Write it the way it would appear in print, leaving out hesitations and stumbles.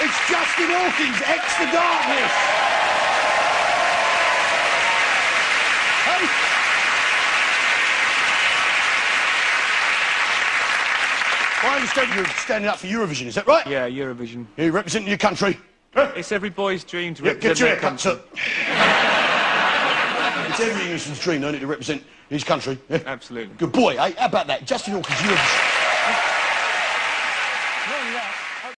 It's Justin Hawkins, ex The Darkness. Hey. I understand you're standing up for Eurovision, is that right? Yeah, Eurovision. You're representing your country. It's every boy's dream to Get represent your their haircut, country. sir. It's every Englishman's dream, don't it, to represent his country. Yeah? Absolutely. Good boy, eh? How about that? Justin Hawkins, Eurovision.